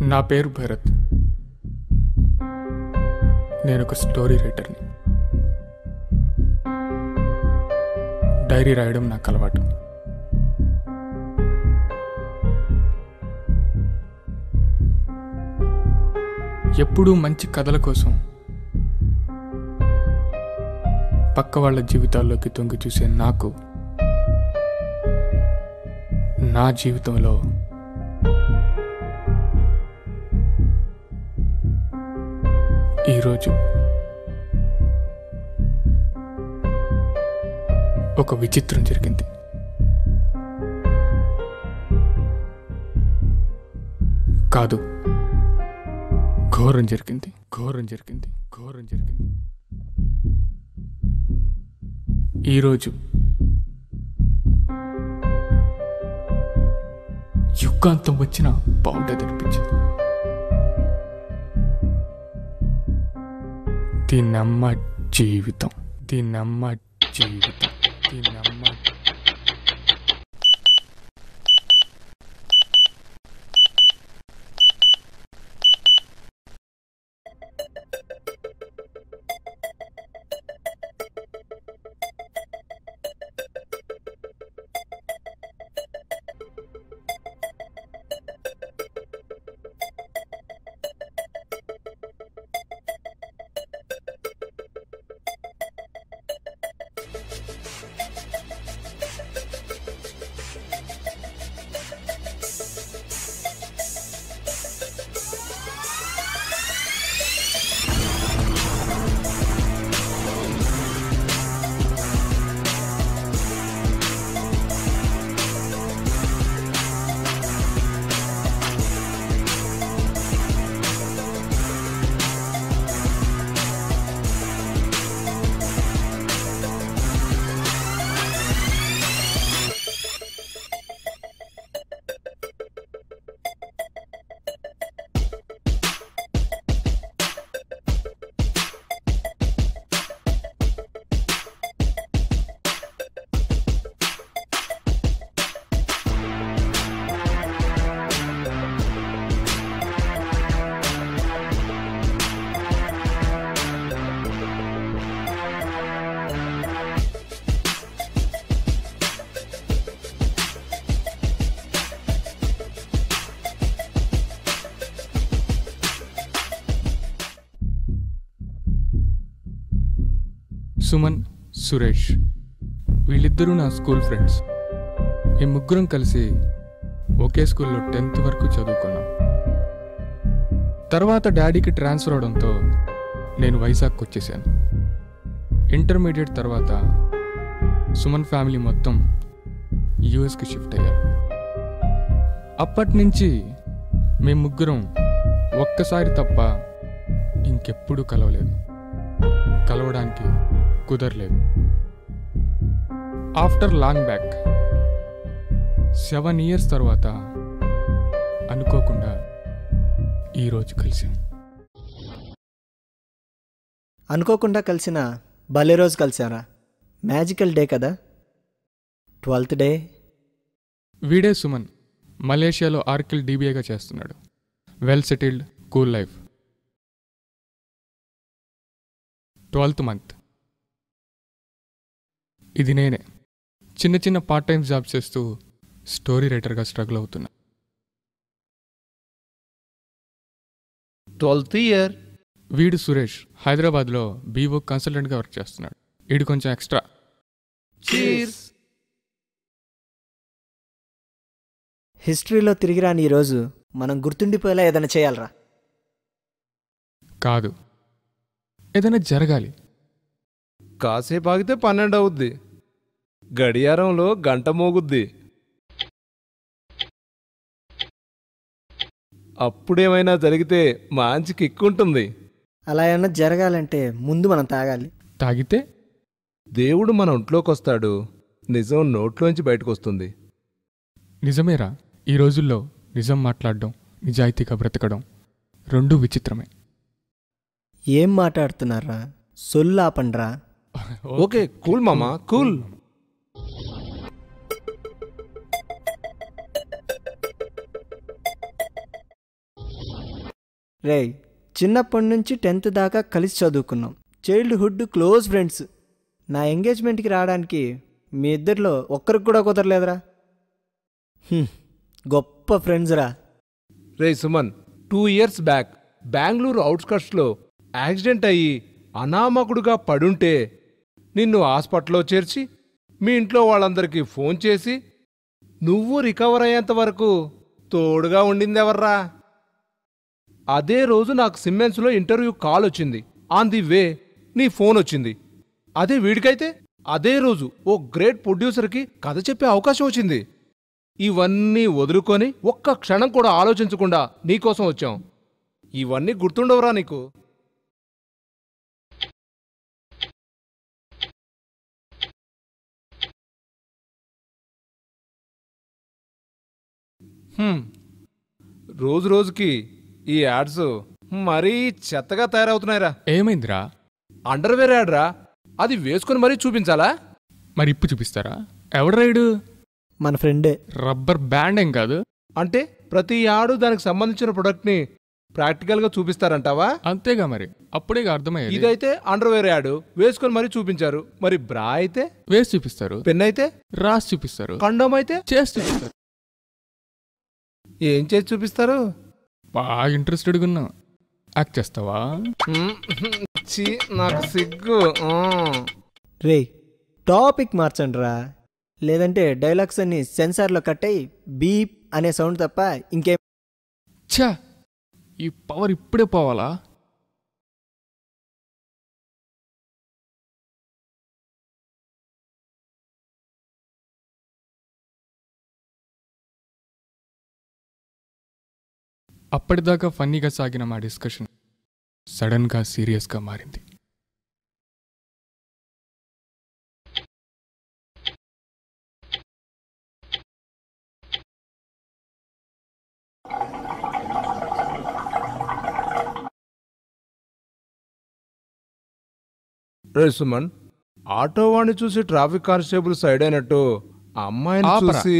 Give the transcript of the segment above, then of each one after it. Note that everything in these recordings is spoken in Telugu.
నా పేరు భరత్. నేను ఒక స్టోరీ రైటర్ని. డైరీ రాయడం నాకు అలవాటు. ఎప్పుడూ మంచి కథల కోసం పక్క వాళ్ళ జీవితాల్లోకి తొంగి చూసే నాకు నా జీవితంలో ఈరోజు ఒక విచిత్రం జరిగింది. కాదు, ఘోరం జరిగింది. ఈరోజు యుగాంతం వచ్చిన బాగుండదనిపించింది. దీన్నమ్మ జీవితం. సుమన్, సురేష్ వీళ్ళిద్దరూ నా స్కూల్ ఫ్రెండ్స్. ఈ ముగ్గురం కలిసి ఒకే స్కూల్లో 10th వరకు చదువుకున్నాం. తర్వాత డాడీకి ట్రాన్స్ఫర్ అవడంతో నేను వైజాగ్కి వచ్చేసాను. ఇంటర్మీడియట్ తర్వాత సుమన్ ఫ్యామిలీ మొత్తం యూఎస్కి షిఫ్ట్ అయ్యారు. అప్పటి నుంచి మేము ముగ్గురం ఒక్కసారి తప్ప ఇంకెప్పుడూ కలవడానికి కుదరలేదు. ఆఫ్టర్ లాంగ్ బ్యాక్ 7 years తర్వాత అనుకోకుండా ఈరోజు కలిసాం. అనుకోకుండా కలిసిన భలే రోజు కలిసారా. మ్యాజికల్ డే కదా. 12th day. వీడే సుమన్. మలేషియాలో ఆర్కిల్ డీబీఏగా చేస్తున్నాడు. Well settled, cool life. 12th month. ఇది నేనే. చిన్న పార్ట్ టైం జాబ్ చేస్తూ స్టోరీ రైటర్గా స్ట్రగుల్ అవుతున్నా. 12th year. వీడు సురేష్ హైదరాబాద్లో బీవో కన్సల్టెంట్గా వర్క్ చేస్తున్నాడు. వీడు కొంచెం ఎక్స్ట్రా. హిస్టరీలో తిరిగి రాని ఈరోజు మనం గుర్తుండిపోయేలా ఏదైనా చేయాలరా. కాదు, ఏదైనా జరగాలి. కాసేపు ఆగితే 12 అవుద్ది. గడియారంలో గంట మోగుద్ది. అప్పుడేమైనా జరిగితే మంచి కిక్కుంటుంది. అలా ఏమన్నా జరగాలంటే ముందు మనం తాగాలి. తాగితే దేవుడు మన ఒంట్లోకి వస్తాడు. నిజం నోట్లోంచి బయటకు వస్తుంది. నిజమేరా. ఈ రోజుల్లో నిజం మాట్లాడడం, నిజాయితీగా బ్రతకడం రెండూ విచిత్రమే. ఏం మాట్లాడుతున్నారా? సొల్లాపండ్రా. ఓకే, కూల్ మామా, కూల్. రేయ్, చిన్నప్పటి నుంచి 10th దాకా కలిసి చదువుకున్నాం. Childhood close friends. నా ఎంగేజ్మెంట్కి రావడానికి మీ ఇద్దరిలో ఒక్కరికి కూడా కుదరలేదురా. గొప్ప ఫ్రెండ్స్ రా. రే సుమన్, 2 years బ్యాక్ బెంగళూరు అవుట్స్కట్స్లో యాక్సిడెంట్ అయ్యి అనామకుడుగా పడుంటే నిన్ను హాస్పిటల్లో చేర్చి మీ ఇంట్లో వాళ్ళందరికీ ఫోన్ చేసి నువ్వు రికవర్ అయ్యేంత వరకు తోడుగా ఉండిందెవర్రా? అదే రోజు నాకు సిమ్మెన్స్లో ఇంటర్వ్యూ కాల్ వచ్చింది. ఆన్ ది వే నీ ఫోన్ వచ్చింది. అదే వీడికైతే అదే రోజు ఓ గ్రేట్ ప్రొడ్యూసర్కి కథ చెప్పే అవకాశం వచ్చింది. ఇవన్నీ వదులుకొని ఒక్క క్షణం కూడా ఆలోచించకుండా నీకోసం వచ్చాం. ఇవన్నీ గుర్తుండవురా నీకు? రోజు రోజుకి ఈ యాడ్స్ మరీ చెత్తగా తయారవుతున్నాయిరా. ఏమైందిరా? అండర్వేర్ యాడ్ రా. అది వేసుకుని మరీ చూపించాలా? మరి ఇప్పు చూపిస్తారా? ఎవడు రైడు? మన ఫ్రెండే. రబ్బర్ బ్యాండ్ ఏం కాదు. అంటే ప్రతి యాడు దానికి సంబంధించిన ప్రొడక్ట్ని ప్రాక్టికల్గా చూపిస్తారంటావా? అంతేగా మరి, అప్పుడే అర్థమయ్యేది. ఇదైతే అండర్వేర్ యాడ్ వేసుకొని మరీ చూపించారు. మరి బ్రా అయితే వేసి చూపిస్తారు, పెన్ అయితే రాసి చూపిస్తారు, కండోమ్ అయితే చేసి చూపిస్తారు. ఏం చేసి చూపిస్తారు? బాగా ఇంట్రెస్టెడ్గా ఉన్నా. యాక్ట్ చేస్తావా? ఛీ, నాకు సిగ్గు. రేయ్, టాపిక్ మార్చండి రా. లేదంటే డైలాగ్స్ అన్ని సెన్సార్లో కట్ అయ్యి బీప్ అనే సౌండ్ తప్ప ఇంకేం. ఛా, ఈ పవర్ ఇప్పుడే పోవాలా? అప్పటిదాకా ఫన్నీగా సాగిన మా డిస్కషన్ సడన్గా సీరియస్గా మారింది. రే సుమన్, ఆటో వాడిని చూసి ట్రాఫిక్ కానిస్టేబుల్ సైడ్ అయినట్టు అమ్మాయిని ఆపరా. చూసి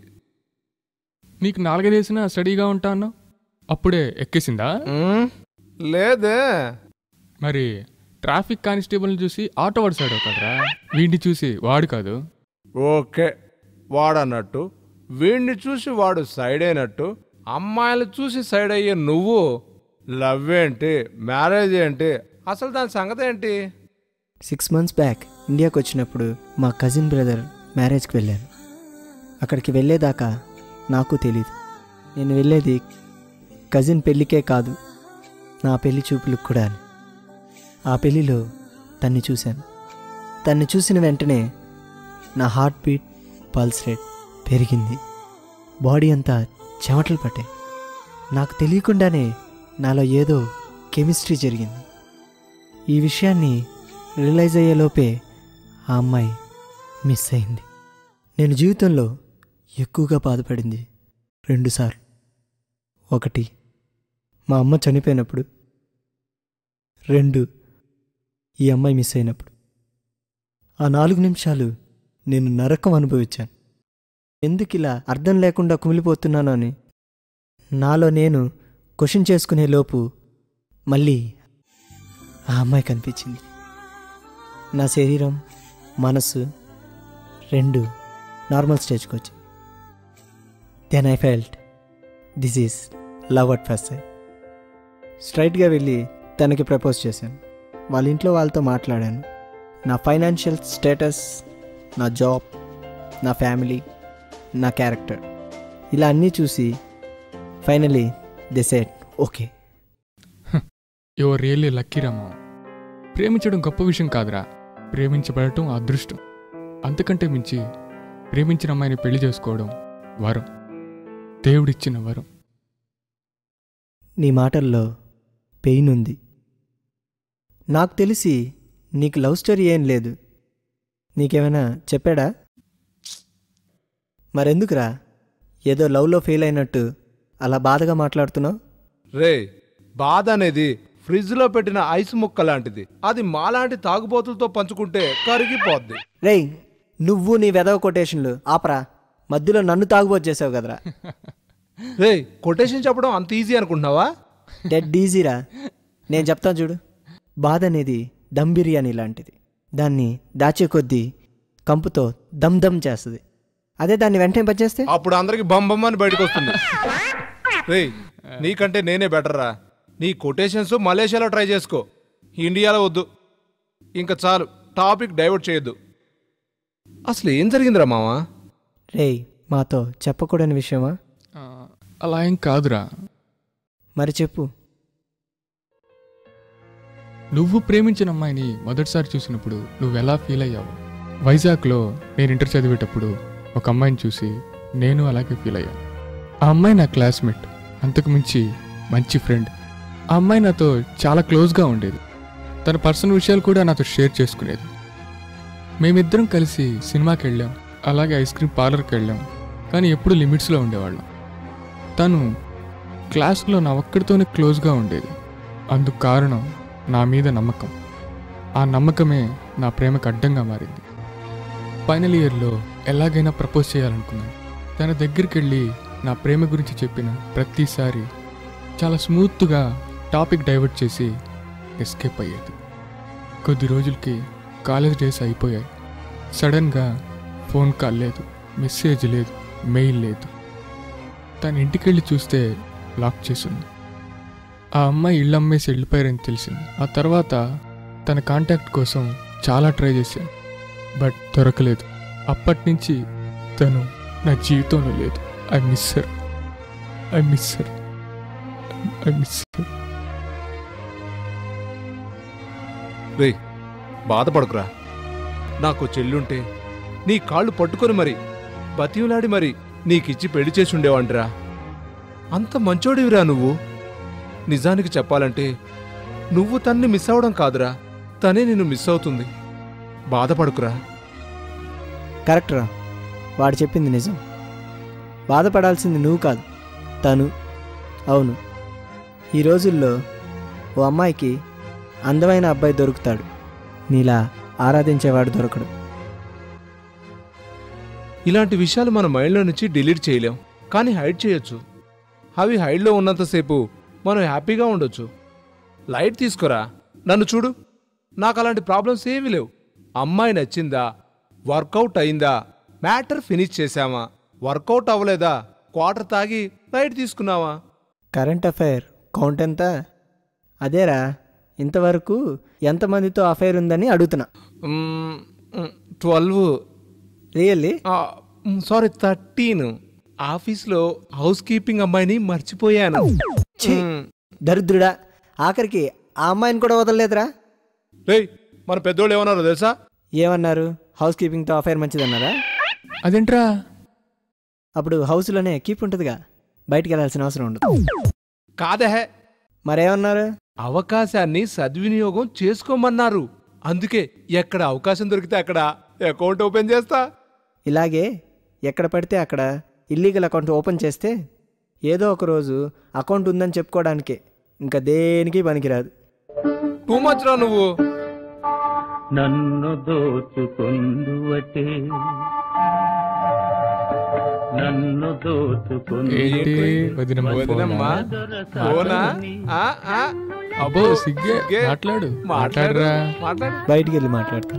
నీకు 4 వేసినా స్టడీగా ఉంటాను, అప్పుడే ఎక్కేసిందా? లేదే. మరి ట్రాఫిక్ కానిస్టేబుల్ని చూసి ఆటో వాడు సైడ్ అవుతాడరా, వీడిని చూసి వాడు కాదు. ఓకే, వాడన్నట్టు వీడిని చూసి వాడు సైడ్ అయినట్టు అమ్మాయిలు చూసి సైడ్ అయ్యే నువ్వు లవ్ ఏంటి, మ్యారేజ్ ఏంటి, అసలు దాని సంగతి ఏంటి? 6 months బ్యాక్ ఇండియాకి వచ్చినప్పుడు మా కజిన్ బ్రదర్ మ్యారేజ్కి వెళ్ళాను. అక్కడికి వెళ్ళేదాకా నాకు తెలీదు నేను వెళ్ళేది కజిన్ పెళ్ళికే కాదు, నా పెళ్లి చూపులకు కూడా. ఆ పెళ్ళిలో తన్ని చూశాను. తన్ని చూసిన వెంటనే నా హార్ట్ బీట్, పల్స్ రేట్ పెరిగింది. బాడీ అంతా చెమటలు పట్టాయి. నాకు తెలియకుండానే నాలో ఏదో కెమిస్ట్రీ జరిగింది. ఈ విషయాన్ని రియలైజ్ అయ్యేలోపే ఆ అమ్మాయి మిస్ అయింది. నేను జీవితంలో ఎక్కువగా బాధపడింది 2 సార్లు. ఒకటి మా అమ్మ చనిపోయినప్పుడు, 2 ఈ అమ్మాయి మిస్ అయినప్పుడు. ఆ 4 నిమిషాలు నేను నరకం అనుభవించాను. ఎందుకు ఇలా అర్థం లేకుండా కుమిలిపోతున్నానో అని నాలో నేను క్వశ్చన్ చేసుకునే లోపు మళ్ళీ ఆ అమ్మాయి కనిపించింది. నా శరీరం, మనసు 2 నార్మల్ స్టేజ్కి వచ్చాయి. Then I felt this is love at first sight. స్ట్రైట్గా వెళ్ళి తనకి ప్రపోజ్ చేశాను. వాళ్ళ ఇంట్లో వాళ్ళతో మాట్లాడాను. నా ఫైనాన్షియల్ స్టేటస్, నా జాబ్, నా ఫ్యామిలీ, నా క్యారెక్టర్ ఇలా అన్నీ చూసి finally they said okay. Your really lucky Rama. ప్రేమించడం గొప్ప విషయం కాదురా, ప్రేమించబడటం అదృష్టం. అంతకంటే మించి ప్రేమించిన అమ్మాయిని పెళ్లి చేసుకోవడం వరం, దేవుడిచ్చిన వరం. నీ మాటల్లో పెయిన్ ఉంది. నాకు తెలిసి నీకు లవ్ స్టోరీ ఏం లేదు. నీకేమైనా చెప్పాడా? మరెందుకురా ఏదో లవ్లో ఫెయిల్ అయినట్టు అలా బాధగా మాట్లాడుతున్నావు? రే, బాధ అనేది ఫ్రిడ్జ్లో పెట్టిన ఐస్ ముక్క లాంటిది. అది మాలాంటి తాగుబోతులతో పంచుకుంటే కరిగిపోద్ది. రేయ్, నువ్వు నీ వెదవ కొటేషన్లు ఆపరా. మధ్యలో నన్ను తాగుబోతు చేసావు కదరా. రే, కొటేషన్ చెప్పడం అంత ఈజీ అనుకుంటున్నావా? డెడ్ ఈజీరా. నేను చెప్తాను చూడు. బాధ అనేది దమ్ బిర్యానీ లాంటిది. దాన్ని దాచే కొద్దీ కంపుతో దమ్ దమ్ చేస్తుంది. అదే దాన్ని వెంటనే పనిచేస్తే అప్పుడు అందరికి బొమ్మ అని బయటకు వస్తుంది. రేయ్, నీకంటే నేనే బెటర్ రా. నీ కొటేషన్స్ మలేషియాలో ట్రై చేసుకో, ఇండియాలో వద్దు. ఇంకా చాలు, టాపిక్ డైవర్ట్ చేయొద్దు. అసలు ఏం జరిగిందిరా మావా? రేయ్, మాతో చెప్పకూడని విషయమా? ఆ, అలా ఏం కాదురా. మరి చెప్పు. నువ్వు ప్రేమించిన అమ్మాయిని మొదటిసారి చూసినప్పుడు నువ్వెలా ఫీల్ అయ్యావు? వైజాగ్లో నేను ఇంటర్ చదివేటప్పుడు ఒక అమ్మాయిని చూసి నేను అలాగే ఫీల్ అయ్యాను. ఆ అమ్మాయి నా క్లాస్మేట్, అంతకు మించి మంచి ఫ్రెండ్. ఆ అమ్మాయి నాతో చాలా క్లోజ్గా ఉండేది. తన పర్సనల్ విషయాలు కూడా నాతో షేర్ చేసుకునేది. మేమిద్దరం కలిసి సినిమాకి వెళ్ళాం, అలాగే ఐస్ క్రీమ్ పార్లర్కి వెళ్ళాం. కానీ ఎప్పుడు లిమిట్స్లో ఉండేవాళ్ళం. తను క్లాస్లో నా ఒక్కడితోనే క్లోజ్గా ఉండేది. అందుకు కారణం నా మీద నమ్మకం. ఆ నమ్మకమే నా ప్రేమకు అడ్డంగా మారింది. ఫైనల్ ఇయర్లో ఎలాగైనా ప్రపోజ్ చేయాలనుకున్నాను. తన దగ్గరికి వెళ్ళి నా ప్రేమ గురించి చెప్పిన ప్రతిసారి చాలా స్మూత్గా టాపిక్ డైవర్ట్ చేసి ఎస్కేప్ అయ్యేది. కొద్ది రోజులకి కాలేజ్ డేస్ అయిపోయాయి. సడన్గా ఫోన్ కాల్ లేదు, మెసేజ్ లేదు, మెయిల్ లేదు. తన ఇంటికి వెళ్ళి చూస్తే లాక్ చేసింది. ఆ అమ్మాయి ఇల్లు అమ్మేసి వెళ్ళిపోయారని తెలిసింది. ఆ తర్వాత తన కాంటాక్ట్ కోసం చాలా ట్రై చేశాను, బట్ దొరకలేదు. అప్పటి నుంచి తను నా జీవితంలో లేదు. I miss her. రేయ్, బాధపడకురా. నాకు చెల్లుంటే నీ కాళ్ళు పట్టుకొని మరి బతియులాడి మరి నీకిచ్చి పెళ్లి చేసి ఉండేవాంటిరా. అంత మంచోడివిరా నువ్వు. నిజానికి చెప్పాలంటే నువ్వు తన్ని మిస్ అవడం కాదురా, తనే నిన్ను మిస్ అవుతుంది. బాధపడుకురా. కరెక్ట్రా, వాడు చెప్పింది నిజం. బాధపడాల్సింది నువ్వు కాదు, తను. అవును, ఈ రోజుల్లో ఓ అమ్మాయికి అందమైన అబ్బాయి దొరుకుతాడు, నీలా ఆరాధించేవాడు దొరకడు. ఇలాంటి విషయాలు మన మైండ్లో నుంచి డిలీట్ చేయలేం, కానీ హైడ్ చేయొచ్చు. అవి హైడ్లో ఉన్నంతసేపు మనం హ్యాపీగా ఉండొచ్చు. లైట్ తీసుకురా. నన్ను చూడు, నాకు అలాంటి ప్రాబ్లమ్స్ ఏమీ లేవు. అమ్మాయి నచ్చిందా, వర్కౌట్ అయిందా, మ్యాటర్ ఫినిష్ చేశామా, వర్కౌట్ అవ్వలేదా, క్వార్టర్ తాగి లైట్ తీసుకున్నావా. కరెంట్ అఫైర్ కౌంట్ ఎంత? అదేరా, ఇంతవరకు ఎంతమందితో అఫైర్ ఉందని అడుగుతున్నా. 12. రియల్లీ? సారీ, 13. ఆఫీస్లో హౌస్ కీపింగ్ అమ్మాయిని మర్చిపోయాను. దరిద్రుడా, ఆఖరికి ఆ అమ్మాయిని కూడా వదలలేదురా. రేయ్, మన పెద్దోళ్ళు ఏమన్నారో తెలుసా? ఏమన్నారు? హౌస్ కీపింగ్తో అఫైర్ మంచిదన్నారా? అదేంట్రా? అప్పుడు హౌస్లోనే కీప్ ఉంటుందిగా, బయటికి వెళ్ళాల్సిన అవసరం ఉండదు. కాదే. మరేమన్నారు? అవకాశాన్ని సద్వినియోగం చేసుకోమన్నారు. అందుకే ఎక్కడ అవకాశం దొరికితే అక్కడ అకౌంట్ ఓపెన్ చేస్తా. ఇలాగే ఎక్కడ పడితే అక్కడ ఇల్లీగల్ అకౌంట్ ఓపెన్ చేస్తే ఏదో ఒక రోజు అకౌంట్ ఉందని చెప్పుకోవడానికే, ఇంకా దేనికి పనికిరాదు. టూ మచ్ రా నువ్వు. నన్ను దోచుకొందువటే, నన్ను ఏంటి వదినమ్మ వదినమ్మా? ఫోనా? ఫోనా? అబ్బో సిగ్గే. మాట్లాడరా. మాట్లాడు. బయటికి వెళ్ళి మాట్లాడతా.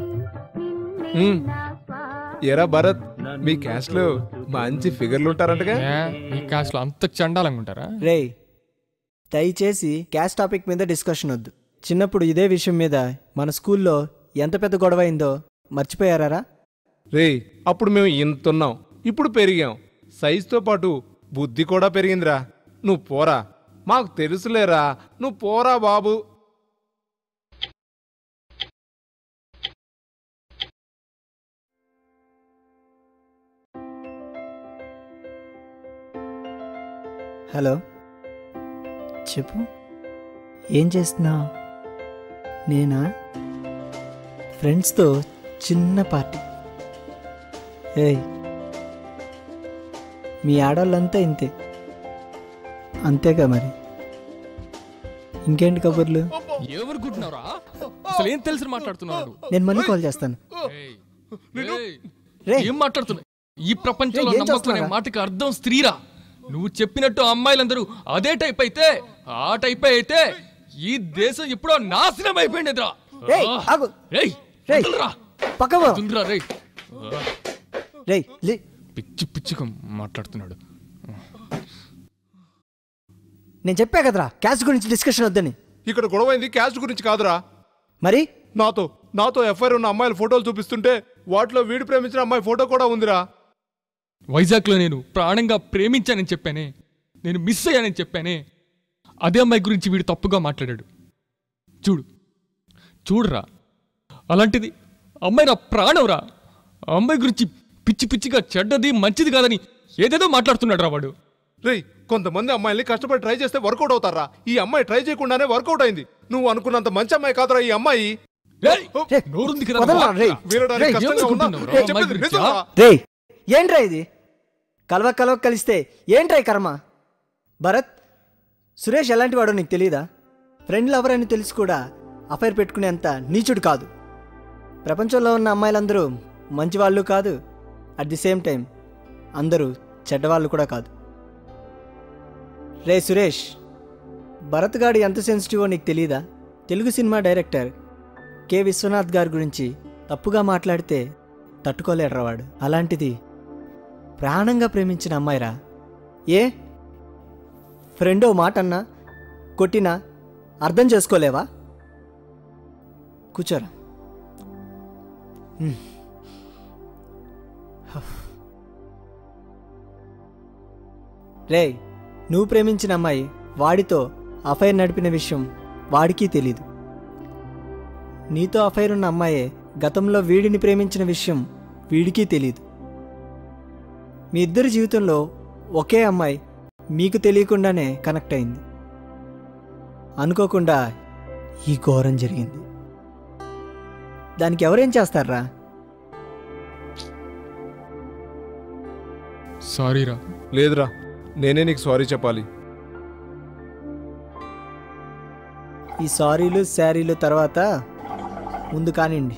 ఎరా భరత్, మీ క్యాస్ట్ లో మంచి ఫిగర్లు ఉంటారంటగా? మీ క్లాస్లో అంత చండాలంగా ఉంటారా? రేయ్, దయచేసి క్యాస్ట్ టాపిక్ మీద డిస్కషన్ వద్దు. చిన్నప్పుడు ఇదే విషయం మీద మన స్కూల్లో ఎంత పెద్ద గొడవ అయిందో మర్చిపోయారా? రేయ్, అప్పుడు మేము ఇంతున్నాం, ఇప్పుడు పెరిగాం. సైజుతో పాటు బుద్ధి కూడా పెరిగిందిరా. నువ్వు పోరా, మాకు తెలుసులేరా. నువ్వు పోరా బాబు. హలో, చెప్పు. ఏం చేస్తున్నావు? నేనా? ఫ్రెండ్స్తో చిన్న పార్టీ. ఏయ్, మీ ఆడవాళ్ళంతా ఇంతే, అంతేగా మరి. ఇంకేంటి కబుర్లు? ఎవరుకుంటున్నారా? అసలు ఏం తెలిసి మాట్లాడుతున్నాడు? నేను మళ్ళీ కాల్ చేస్తాను. రే, ఏం మాట్లాడుతున్నా? ఈ ప్రపంచంలో ఏం నమ్మకం అనే చేస్తున్నారా? మాటకి అర్థం స్త్రీరా. నువ్వు చెప్పినట్టు అమ్మాయిలందరూ అదే టైప్ అయితే ఆ టైప్ అయితే ఈ దేశం ఎప్పుడో నాశనం అయిపోయిందిరా. రేయ్, ఆగు. రేయ్, రేయ్, వదలరా. పక్కకు పో. వదలరా, రేయ్. రేయ్, లే. పిచ్చి పిచ్చిగా మాట్లాడుతున్నాడు. నేను చెప్పా కదరా క్యాస్ట్ గురించి డిస్కషన్ వద్దని. ఇక్కడ గొడవైంది క్యాస్ట్ గురించి కాదురా. మరి నాతో ఎఫ్ఐఆర్ ఉన్న అమ్మాయిల ఫోటోలు చూపిస్తుంటే వాటిలో వీడు ప్రేమించిన అమ్మాయి ఫోటో కూడా ఉందిరా. వైజాగ్లో నేను ప్రాణంగా ప్రేమించానని చెప్పానే, నేను మిస్ అయ్యానని చెప్పానే, అదే అమ్మాయి గురించి వీడు తప్పుగా మాట్లాడాడు. చూడురా, అలాంటిది అమ్మాయి నా ప్రాణంరా. ఆ అమ్మాయి గురించి పిచ్చి పిచ్చిగా చెడ్డది మంచిది కాదని ఏదేదో మాట్లాడుతున్నాడు రా వాడు. రేయ్, కొంతమంది అమ్మాయిల్ని కష్టపడి ట్రై చేస్తే వర్కౌట్ అవుతారా? ఈ అమ్మాయి ట్రై చేయకుండానే వర్కౌట్ అయింది. నువ్వు అనుకున్నంత మంచి అమ్మాయి కాదురా ఈ అమ్మాయి. నోరుంది కదా, వదలరా, రేయ్. వినడానికి కష్టంగా ఉన్నా నేను చెప్పేది నిజంరా. రేయ్, ఏంట్రా ఇది? కలవ కలిస్తే ఏంట్రా ఈ కర్మ? భరత్, సురేష్ ఎలాంటి వాడో నీకు తెలీదా? ఫ్రెండ్ లవర్ అని తెలిసి కూడా అఫైర్ పెట్టుకునేంత నీచుడు కాదు. ప్రపంచంలో ఉన్న అమ్మాయిలందరూ మంచివాళ్ళు కాదు, అట్ ది సేమ్ టైం అందరూ చెడ్డవాళ్ళు కూడా కాదు. రే సురేష్, భరత్ గాడు ఎంత సెన్సిటివో నీకు తెలీదా? Telugu cinema director K Viswanath గారి గురించి తప్పుగా మాట్లాడితే తట్టుకోలేడురా వాడు. అలాంటిది ప్రాణంగా ప్రేమించిన అమ్మాయిరా. ఏ ఫ్రెండో మాట అన్నా కొట్టినా అర్థం చేసుకోలేవా? కూర్చోరా. రే, నువ్వు ప్రేమించిన అమ్మాయి వాడితో అఫైర్ నడిపిన విషయం వాడికి తెలీదు. నీతో అఫైర్ ఉన్న అమ్మాయే గతంలో వీడిని ప్రేమించిన విషయం వీడికి తెలీదు. మీ ఇద్దరి జీవితంలో ఒకే అమ్మాయి మీకు తెలియకుండానే కనెక్ట్ అయింది. అనుకోకుండా ఈ ఘోరం జరిగింది. దానికి ఎవరేం చేస్తారా? సారీరా. లేదురా, నేనే నీకు సారీ చెప్పాలి. ఈ సారీలు శారీలు తర్వాత ముందు కానివ్వండి.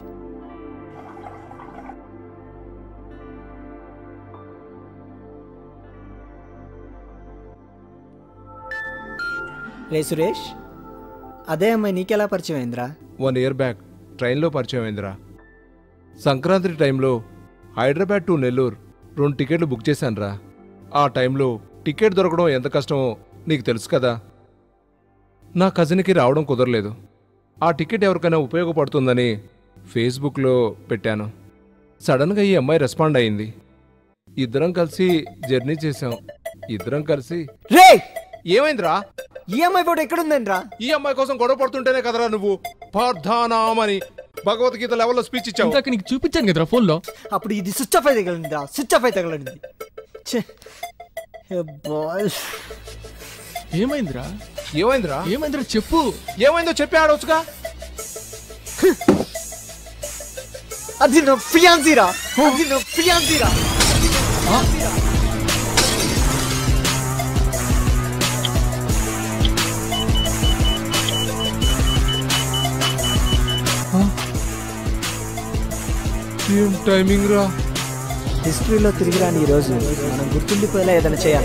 రే సురేష్, అదే అమ్మాయి నీకెలా పరిచయం అయిందిరా? 1 year బ్యాక్ ట్రైన్లో పరిచయం అయిందిరా. సంక్రాంతి టైంలో హైదరాబాద్ టు నెల్లూరు 2 టికెట్లు బుక్ చేశానురా. ఆ టైంలో టికెట్ దొరకడం ఎంత కష్టమో నీకు తెలుసు కదా. నా కజిన్కి రావడం కుదరలేదు. ఆ టికెట్ ఎవరికైనా ఉపయోగపడుతుందని ఫేస్బుక్లో పెట్టాను. సడన్గా ఈ అమ్మాయి రెస్పాండ్ అయింది. ఇద్దరం కలిసి జర్నీ చేశాం. ఇద్దరం కలిసి రే, ఏమైందిరా? ఈ అమ్మాయి ఫోటో ఎక్కడుందండి రా? ఈ అమ్మాయి కోసం గొడవ పడుతుంటేనే కదరా నువ్వు పార్థానామని భగవద్గీత లెవెల్లో స్పీచ్ ఇచ్చావు. ఇందాక నీకు చూపించాను కదరా ఫోన్లో. అప్పుడు ఇది స్విచ్ ఆఫ్ అయితే తగలండి రా, స్విచ్ ఆఫ్ అయితే తగలండి. ఏమైందిరా? ఏమైందిరా చెప్పు. ఏమైందో చెప్పి ఆడవచ్చుగా. అది నా ఫియాన్సీరా, అది నా ఫియాన్సీరా. ఏం టైమింగ్ రా. హిస్టరీలో తిరిగి రాని ఈరోజు మనం గుర్తుండిపోయేలా ఏదైనా చేయాలి.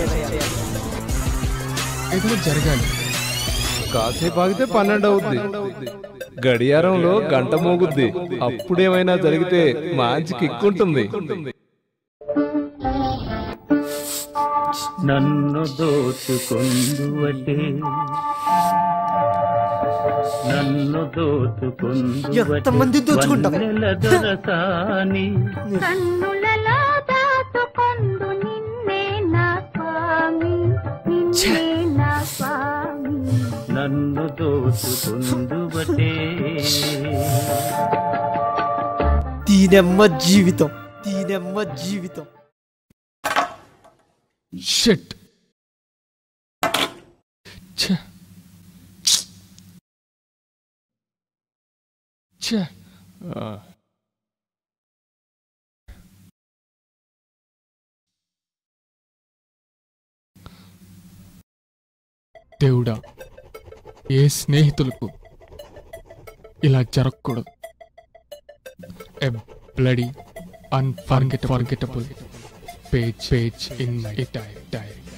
ఏదో జరగాలి. కాసేపు ఆగితే 12 అవుద్ది. గడియారంలో గంట మోగుద్ది. అప్పుడేమైనా జరిగితే మంచి కిక్కుంటుంది. నన్ను దోచుకొందువటే, నన్ను ఎంతమంది దోచుకుంటావు? దొరసాని కన్నులలో దాచుకొందు నిన్నే నా స్వామి, నిన్నే నా స్వామి. నన్ను దోచుకొందువటే. దీనమ్మ జీవితం, దీనమ్మ జీవితం. షిట్. దేవుడా, ఏ స్నేహితులకు ఇలా జరగకూడదు. A bloody unforgettable page in my dairy.